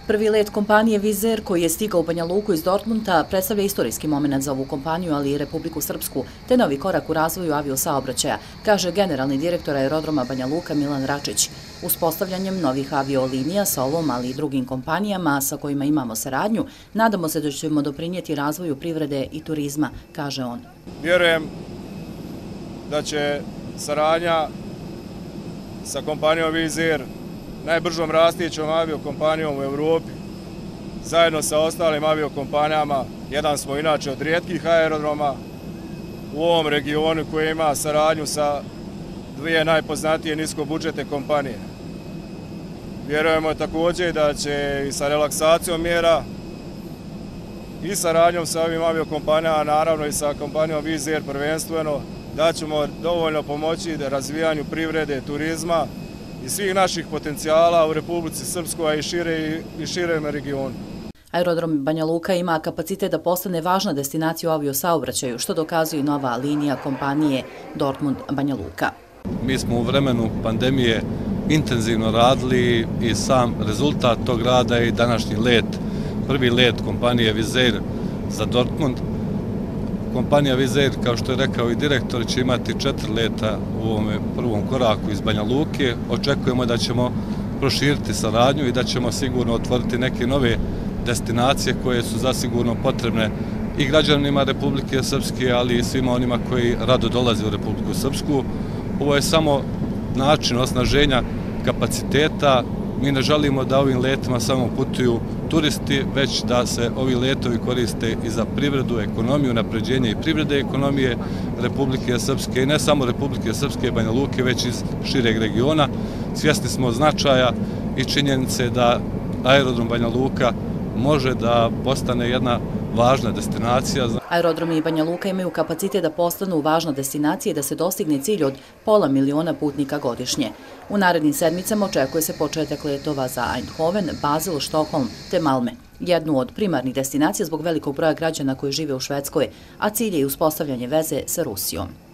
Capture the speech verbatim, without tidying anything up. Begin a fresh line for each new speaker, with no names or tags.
Prvi let kompanije Wizz Air koji je stigao u Banja Luku iz Dortmunda predstavlja istorijski moment za ovu kompaniju, ali i Republiku Srpsku, te novi korak u razvoju aviosaobraćaja, kaže generalni direktor aerodroma Banja Luka Milan Račić. Uspostavljanjem novih aviolinija sa ovom, ali i drugim kompanijama sa kojima imamo saradnju, nadamo se da ćemo doprinijeti razvoju privrede i turizma, kaže on.
Vjerujem da će saradnja sa kompanijom Wizz Air, najbržom rastućom aviokompanijom u Evropi, zajedno sa ostalim aviokompanijama, jedan smo inače od rijetkih aerodroma u ovom regionu koji ima saradnju sa dvije najpoznatije niskobudžetne kompanije. Vjerujemo također da će i sa relaksacijom mjera i saradnjom sa ovim aviokompanijama, naravno i sa kompanijom Wizz Air prvenstveno, da ćemo dovoljno pomoći razvijanju privrede, turizma i svih naših potencijala u Republici Srpskoj i šire i širem regionu.
Aerodrom Banja Luka ima kapacitet da postane važna destinacija u aviosaobraćaju, što dokazuje nova linija kompanije Dortmund-Banja Luka.
Mi smo u vremenu pandemije intenzivno radili i sam rezultat tog rada je današnji let, prvi let kompanije Wizz Air za Dortmund. Kompanija Wizz Air, kao što je rekao i direktor, će imati četiri leta u ovom prvom koraku iz Banja Luke. Očekujemo da ćemo proširiti saradnju i da ćemo sigurno otvoriti neke nove destinacije koje su zasigurno potrebne i građanima Republike Srpske, ali i svima onima koji rado dolaze u Republiku Srpsku. Ovo je samo način osnaženja kapaciteta. Mi ne želimo da ovim letima samo putuju turisti, već da se ovi letovi koriste i za privredu, ekonomiju, napređenje i privrede ekonomije Republike Srpske i ne samo Republike Srpske i Banja Luke, već iz šireg regiona. Svjesni smo značaja i činjenice da aerodrom Banja Luka može da postane jedna važna destinacija.
Aerodromi i Banja Luka imaju kapacitet da postanu važna destinacija i da se dostigne cilj od pola miliona putnika godišnje. U narednim sedmicama očekuje se početak letova za Eindhoven, Basel, Štokholm te Malme, jednu od primarnih destinacija zbog velikog broja građana koji žive u Švedskoj, a cilj je i uspostavljanje veze sa Rusijom.